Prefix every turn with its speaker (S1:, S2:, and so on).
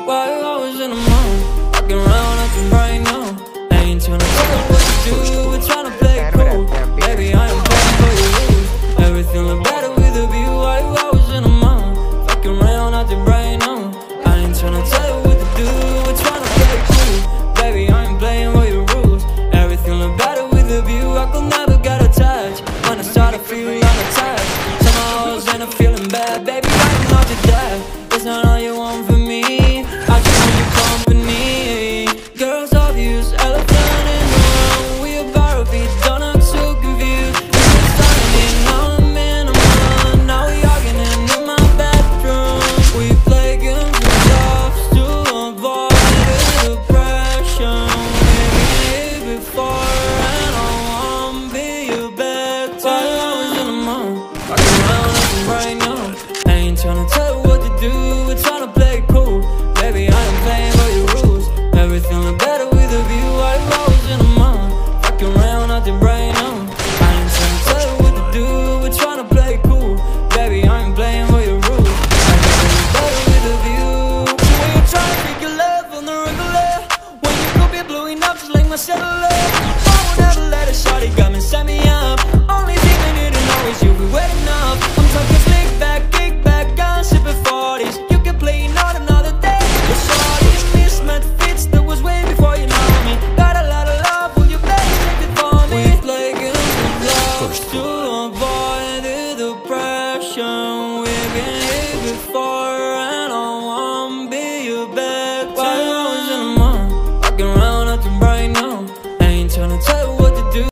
S1: Why you always in the mood? Walking around acting right now. I ain't tryna tell you what to do, we're tryna play it cool. Baby, I ain't playing for your rules. Everything look better with a view. Why you always in the mood? Walking around acting right now. I ain't tryna tell you what to do, we're tryna play it cool. Baby, I ain't playing for your rules. Everything look better with a view. I could never get attached. When I start to feel unattached, somehow I was ending up feeling bad. Baby, I'm not your dad. It's not all you want from me. I just want your company. Girls obvious, elephant in the room. We about to be done, I'm so confused. You were starting it, now I'm in a mood. Now we arguing in my bedroom. We play games with dogs to avoid the depression. We've been here before and I won't be your bed. Why you always in the mood? Walking around acting right now. I ain't tryna tell you what to do, we're tryna play it cool. Baby, I ain't playing by your rules. Everything look better with a view. Why you always in the mood? Fucking around acting right now. I ain't tryna tell you what to do, we're tryna play it cool. Baby, I ain't playing by your rules. Everything look better with a view. So when you try to pick your love on the regular, when you could be blowing up just like my cellular, I would never let a shawty come and set me up. Only thing I need to know is you be waiting up. I'm talking slick back, kick back, gun sipping 40s. You can play not another day. The shawty's mismatched fits that was way before you know me. Got a lot of love, will you better take it for me? We play games with love to avoid the depression. We've been here before.